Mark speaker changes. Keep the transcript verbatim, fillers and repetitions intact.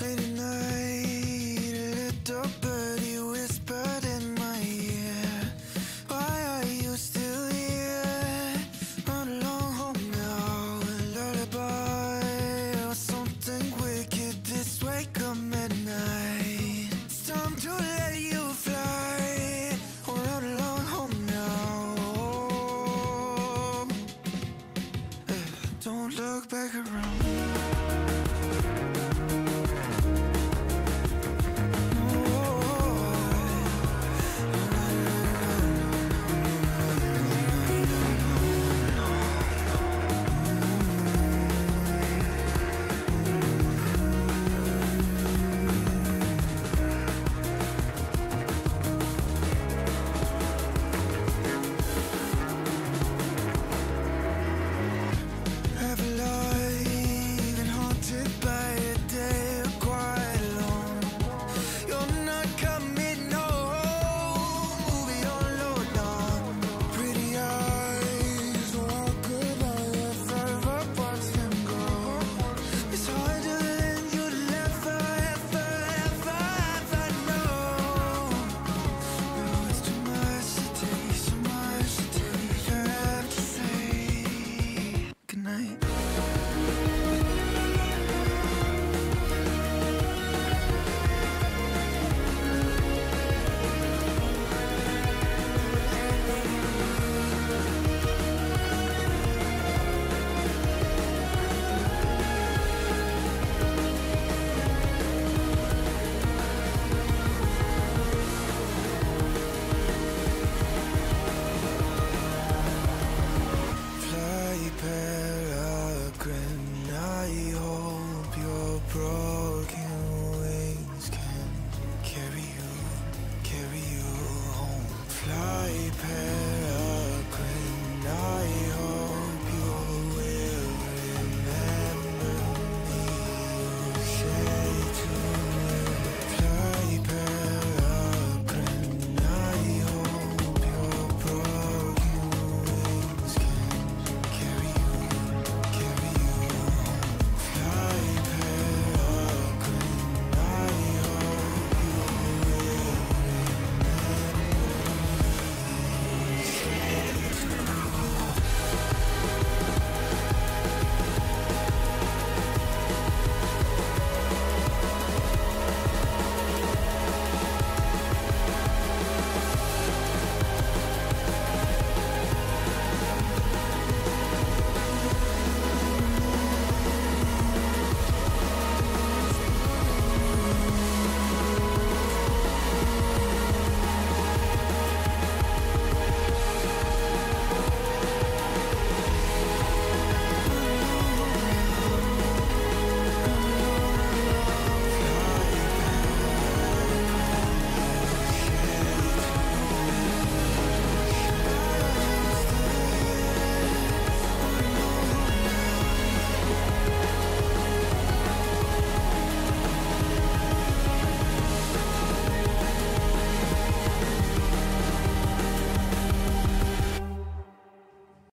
Speaker 1: late at night, a little birdie whispered in my ear, why are you still here? Run along home now, a lullaby or something wicked this way come at night. It's time to let you fly, or run along home now. Don't look back around.